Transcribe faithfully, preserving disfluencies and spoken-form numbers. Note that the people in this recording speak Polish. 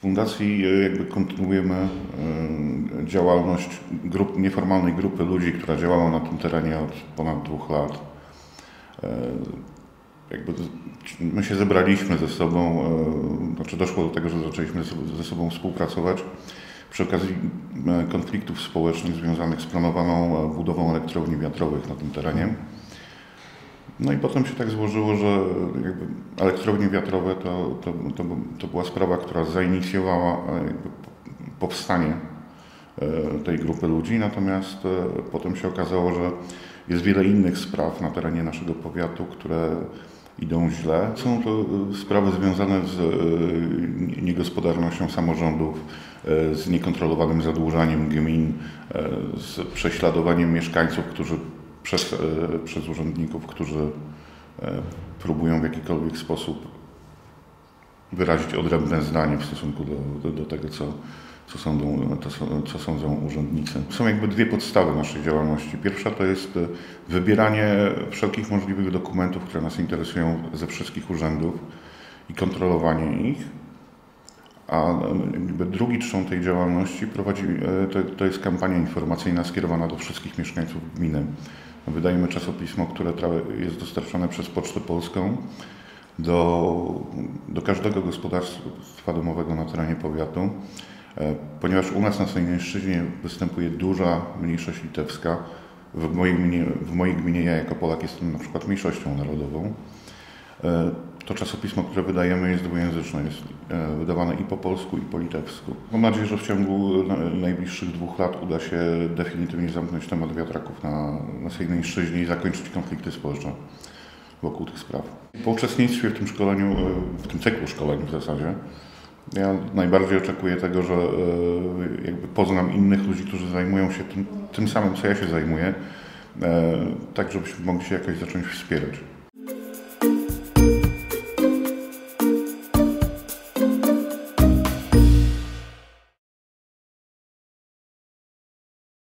fundacji jakby kontynuujemy działalność grup, nieformalnej grupy ludzi, która działała na tym terenie od ponad dwóch lat. Jakby my się zebraliśmy ze sobą, znaczy doszło do tego, że zaczęliśmy ze sobą współpracować przy okazji konfliktów społecznych związanych z planowaną budową elektrowni wiatrowych na tym terenie. No i potem się tak złożyło, że jakby elektrownie wiatrowe to, to, to, to była sprawa, która zainicjowała jakby powstanie tej grupy ludzi, natomiast potem się okazało, że jest wiele innych spraw na terenie naszego powiatu, które idą źle. Są to sprawy związane z niegospodarnością samorządów, z niekontrolowanym zadłużaniem gmin, z prześladowaniem mieszkańców, którzy przez, przez urzędników, którzy próbują w jakikolwiek sposób wyrazić odrębne zdanie w stosunku do, do, do tego, co, co, sądzą, to, co sądzą urzędnicy. Są jakby dwie podstawy naszej działalności. Pierwsza to jest wybieranie wszelkich możliwych dokumentów, które nas interesują ze wszystkich urzędów i kontrolowanie ich. A jakby drugi trzon tej działalności prowadzi, to, to jest kampania informacyjna skierowana do wszystkich mieszkańców gminy. Wydajemy czasopismo, które jest dostarczane przez Pocztę Polską do, do każdego gospodarstwa domowego na terenie powiatu. Ponieważ u nas na Sejneńszczyźnie występuje duża mniejszość litewska, w mojej gminie, w mojej gminie ja jako Polak jestem na przykład mniejszością narodową, to czasopismo, które wydajemy, jest dwujęzyczne, jest wydawane i po polsku, i po litewsku. Mam nadzieję, że w ciągu najbliższych dwóch lat uda się definitywnie zamknąć temat wiatraków na, na Sejneńszczyźnie i zakończyć konflikty społeczne wokół tych spraw. Po uczestnictwie w tym szkoleniu, w tym cyklu szkoleń w zasadzie, ja najbardziej oczekuję tego, że jakby poznam innych ludzi, którzy zajmują się tym, tym samym, co ja się zajmuję, tak żebyśmy mogli się jakoś zacząć wspierać.